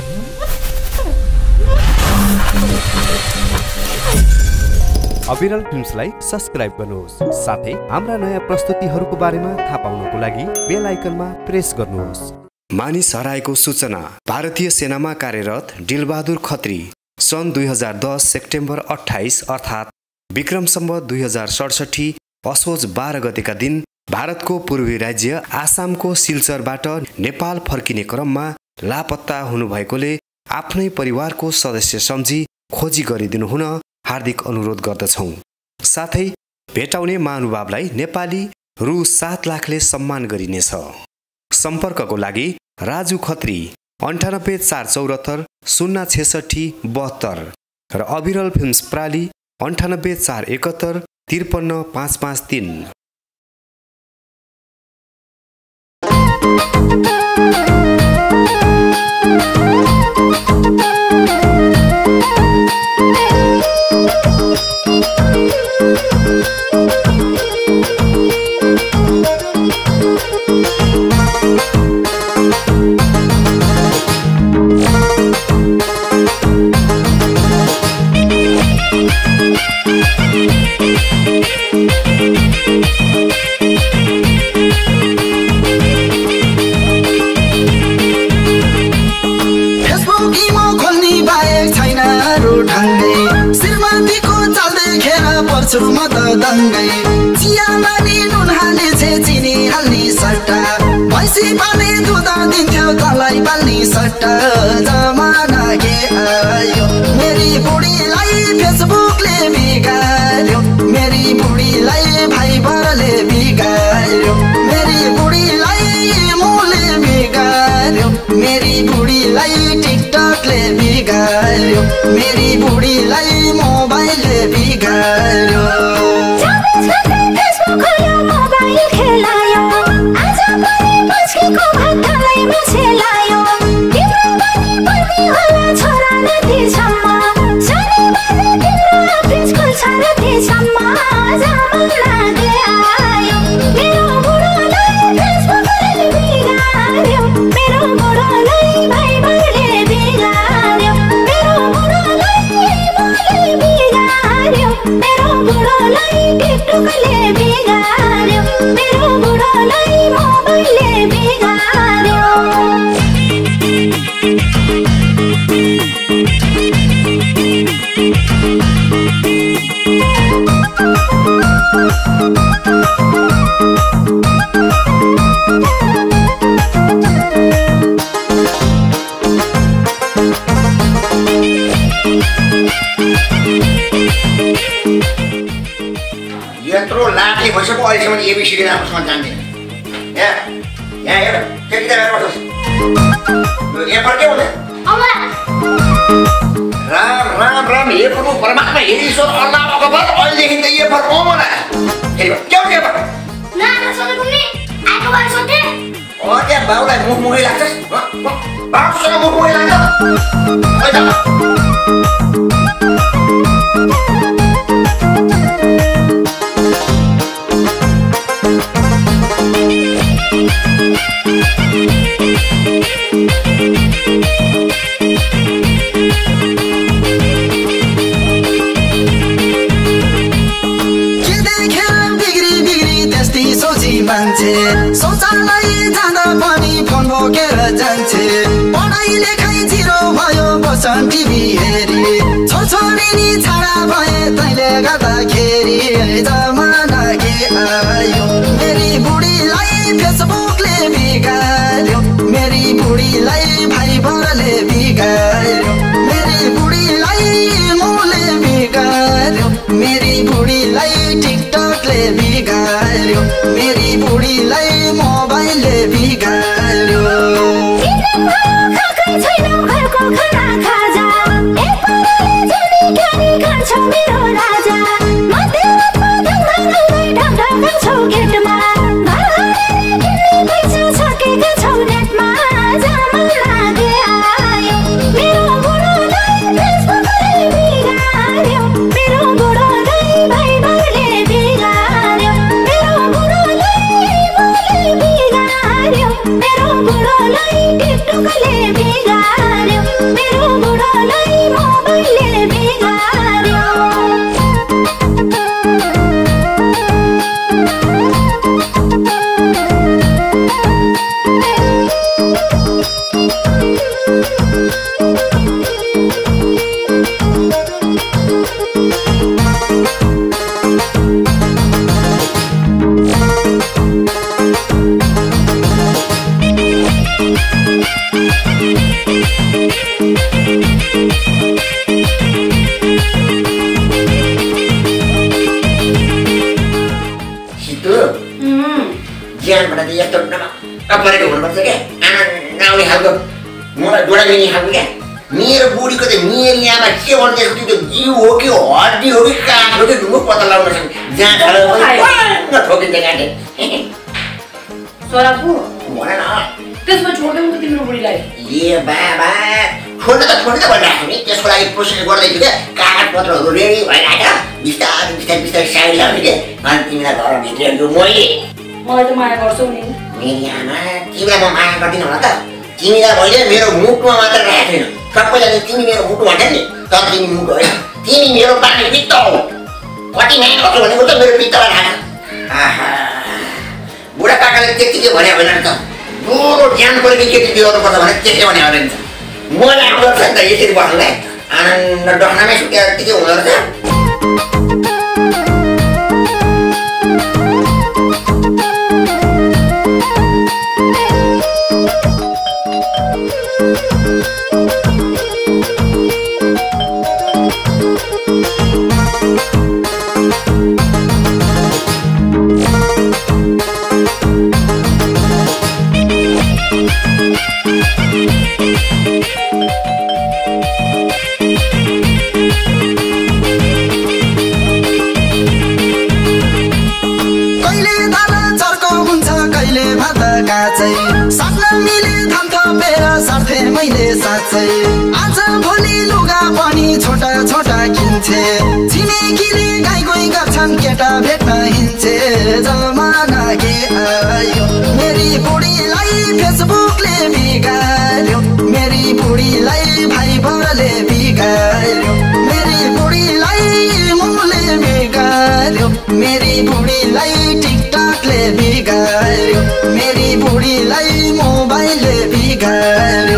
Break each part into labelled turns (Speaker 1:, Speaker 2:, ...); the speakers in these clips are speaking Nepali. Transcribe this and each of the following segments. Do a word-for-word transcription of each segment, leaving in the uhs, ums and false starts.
Speaker 1: अविरल फिल्म्सलाई सब्स्क्राइब गर्नुहोस् साथै हाम्रा नयाँ प्रस्तुतिहरूको बारेमा थाहा पाउनको लागि बेल आइकनमा प्रेस गर्नुहोस्। मानिस हराएको सूचना। भारतीय सेनामा कार्यरत दिलबहादुर खत्री सन् दुई हजार दस सेप्टेम्बर अठाइस अर्थात् विक्रम सम्वत दुई हजार सडसठी असोज बाह्र गतेका दिन भारतको पूर्वी राज्य आसामको सिलचरबाट नेपाल फर्किने क्रममा लापत्ता हुनुभएकोले आफ्नै परिवारको सदस्य सम्झी खोजी गरिदिनु हुन हार्दिक अनुरोध गर्दछौं। साथै भेटाउने महानुभावलाई नेपाली रु सात लाखले सम्मान गरिनेछ। सम्पर्कको लागि राजु खत्री अन्ठानब्बे चार चौरात्तर शून्य छेसठी बहत्तर र अविरल फिल्म्स प्राली अन्ठानब्बे चार एकहत्तर त्रिपन्न पाँच पाँच तीन।
Speaker 2: म त दङ्गै चियामानी नुन हाल्ने छे चिनी हाल्ने सट्टा भैँसी पाल्ने दुध दिन्थ्यो तँलाई पाल्ने सट्टा जमाना के आयो मेरी बुढीलाई फेसबुकले बिगार्यो मेरी बुढीलाई भाइबरले बिगार्यो मेरी बुढीलाई इमोले बिगार्यो मेरी बुढीलाई टिकटकले बिगार्यो मेरी बुढीलाई मोबाइलले बिगार्यो।
Speaker 3: यत्रो लाटे भइसक्यो अहिलेसम्म एबिसिडी राम्रोसँग जान्दैन। यहाँ यहाँ हेर त्यो किताब हेरेर बस्नुहोस्। एफर के हुँदैन? राम राम राम हे प्रभु परमात्मा हे ईश्वर अल्लाह अकबर अहिलेदेखि त एफर ओ मलाई के हो के एफर?
Speaker 4: ना ना सोध्नु पनि आएको बार सोध्थे।
Speaker 3: ओ त्यहाँ बाउलाई मुख मुखै लाग्छस्? बाउसँग मुख मुखै लाग्छ? ओइ त
Speaker 2: शौचालय जाँदा पनि फोन बोकेर जान्छे पढाइ लेखाइ जिरो भयो बसन टिभी हेरी छोरछोरी नि छाडा भए तैँले गर्दाखेरि जमाना के आयो मेरी बुढीलाई फेसबुकले बिगार्यो मेरी बुढीलाई भाइबरले बिगार्यो मेरी बुढीलाई इमोले बिगार्यो मेरी बुढीलाई टिकटकले बिगार्यो मेरी बुढीलाई मोबाइलले बिगार्यो।
Speaker 4: मेरो बुढोलाई टिकटकले बिगार्यो
Speaker 3: ज्यानबाट चाहिँ यस्तो नपरेको हुनुपर्छ क्या आनन्द आउने खालको मलाई डोडा लिने खालको क्या मेरो बुढीको चाहिँ मेरी आमा के भन्दैछ त्यो जिउ हो कि हड्डी हो कि काठ हो कि ढुङ्गो पत्ता लगाउन सक्ने जहाँ ठोकिन्छ काटे
Speaker 5: छोराबु
Speaker 3: भन न
Speaker 5: त्यसमा छोड्दैौ त तिम्रो बुढीलाई
Speaker 3: ए बाबा छोड्न त छोड्न त भनिरहेको नि त्यसको लागि प्रोसेस गर्दैछु क्या कागज पत्रहरू रेडी भइरहेको बिस्तारै बिस्तारै बिस्तारै साइड लाउने क्या अनि तिमीलाई घर भित्र मैले
Speaker 5: मलाई त माया गर्छौ नि
Speaker 3: मेरी आमा तिमीलाई म माया गर्दिनँ होला त तिमीलाई मैले मेरो मुटुमा मात्र राखेको छैन सबैजना तिमी मेरो मुटु भन्छ नि तर तिमी मुटु होइन तिमी मेरो पानी पित्त हो कति माया गर्छु भनेको त मेरो पित्तलाई राख आहा बुढापाकाले त्यतिकै भने होइन नि त बुढो ज्ञान परेको केटी दिनुपर्छ भने त्यसले भने होइन नि त मलाई आउँदो छ नि त यसरी बस्नुलाई आनन्द डक्नामै सुत्या त्यतिकै हुँदो रहेछ
Speaker 2: आज भोलि लुगा पनि छोटा छोटा किन्छे छिमेकीले गाई गोई गर्छन् केटा भेट्न हिँड्छे जमाना के आयो मेरी बुढीलाई फेसबुकले बिगार्यो मेरी बुढीलाई भाइबरले बिगार्यो मेरी बुढीलाई मुले बिगार्यो मेरी बुढीलाई टिकटकले बिगार्यो मेरी बुढीलाई मोबाइलले बिगार्यो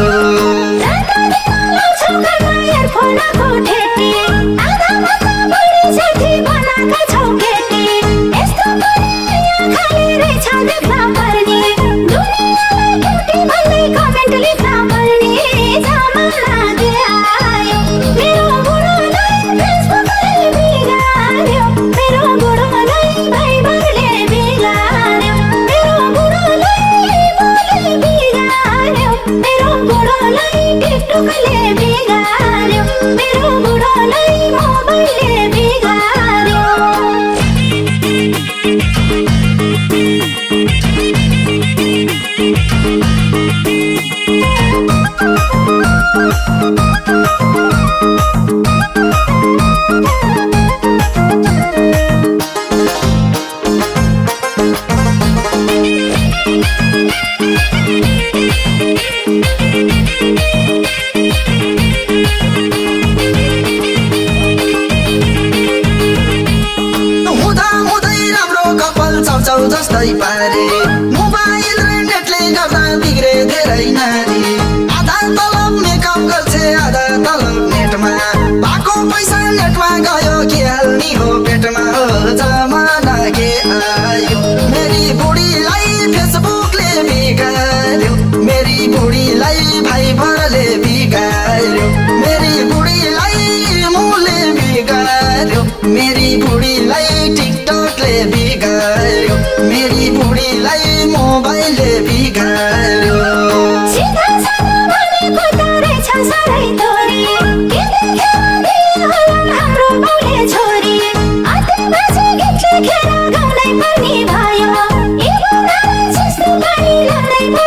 Speaker 2: जस्तै पारे मोबाइल र नेटले गर्दा बिग्रे धेरै नारी आधा तलब मेकअप गर्छे आधा तलब नेटमा बाको पैसा नेटमा गयो के हाल्ने हो पेटमा हो जमाना के आयो मेरी बुढीलाई फेसबुकले बिगार्यो मेरी बुढीलाई भाइबरले बिगार्यो मेरी बुढीलाई मुले बिगार्यो मेरी बुढीलाई टिकटकले बिगार्यो मेरी बुढीलाई मोबाइलले बिगार्यो
Speaker 4: सीधा सादा भनेको त रहेछ सारै तोरी किन होला हाम्रो बाउले छोरी आते बाजे गीत लेखेर गाउँदै पनि भयो ए बुढालाई जस्तो पानी लाग्दै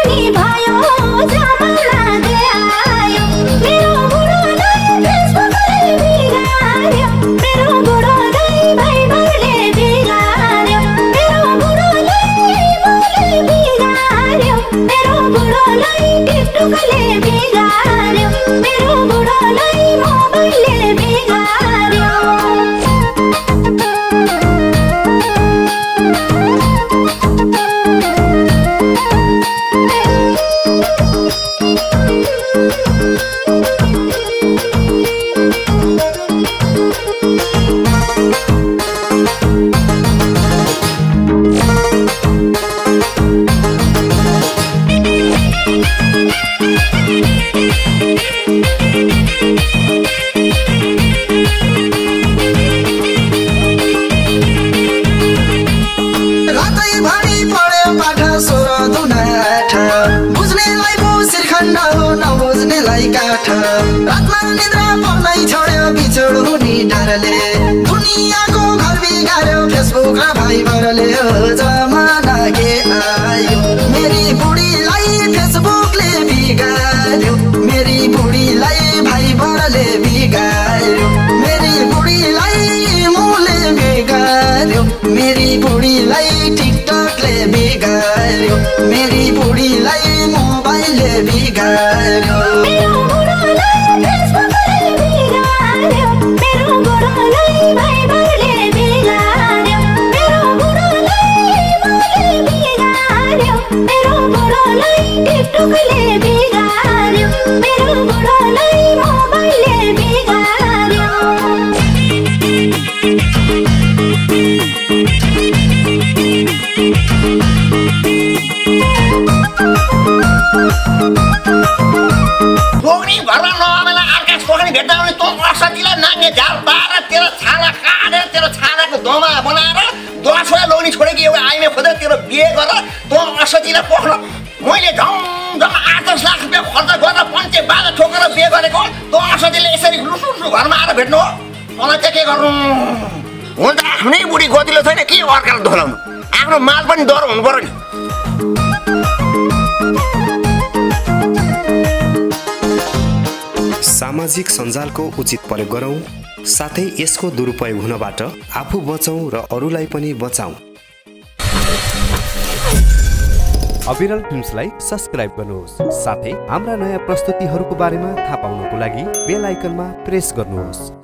Speaker 2: काठ रातमा निद्रा पर्नै छोड्यो बिछोड हुने डरले दुनियाँको घर बिगार्यो फेसबुक र भाइबरले जमाना के आयो मेरी बुढीलाई फेसबुकले बिगार्यो मेरी बुढीलाई भाइबरले बिगार्यो मेरी बुढीलाई मुले बिगार्यो मेरी बुढीलाई टिकटकले बिगार्यो मेरी बुढीलाई मोबाइलले बिगार्यो
Speaker 4: मेरो बुढोलाई फेसबुकले बिगार्यो मेरो बुढोलाई भाइबरले बिगार्यो मेरो बुढोलाई मुले बिगार्यो मेरो बुढोलाई टिकटकले बिगार्यो मेरो बुढोलाई मोबाइलले बिगार्यो
Speaker 3: पोखरी घरमा नआमेला अर्का पोखरी भेट्दा भने तँ असतीलाई नाङ्गे झाल पारेर तेरो छाला काटेर तेरो छालाको दोमा बनाएर दसवटा लौनी छोडेकी एउटा आइमे खोजेर तेरो बिहे गरेर तँ असतीलाई पोख्न मैले झम झम आठ दस लाख रुपियाँ खर्च गरेर पञ्चे बाजा ठोकेर बिहे गरेको तँ असतीले यसरी लुसुसु घरमा आएर भेट्नु हो मलाई चाहिँ के गर्नु हुन्छ आफ्नै बुढी गतिलो छैन के अर्कालाई दोहोऱ्याउनु आफ्नो माल पनि डर हुनु पर्यो नि
Speaker 1: सामाजिक सञ्जालको उचित प्रयोग गरौँ साथै यसको दुरुपयोग हुनबाट आफू बचौँ र अरूलाई पनि बचाउँ। अविरल फिल्म्सलाई सब्स्क्राइब गर्नुहोस् साथै हाम्रा नयाँ प्रस्तुतिहरूको बारेमा थाहा पाउनको लागि बेल आइकनमा प्रेस गर्नुहोस्।